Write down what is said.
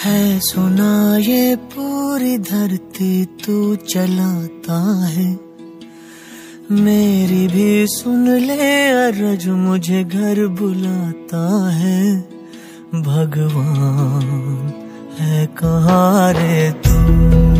है सुना ये पूरी धरती तू चलाता है, मेरी भी सुन ले अरज मुझे घर बुलाता है। भगवान है कहाँ रे तू।